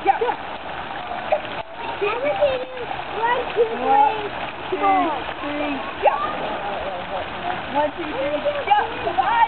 Go. I'm repeating. 1, 2, 3, 4. 1, 2, 3, go. 1, 2, 3, go. Come on.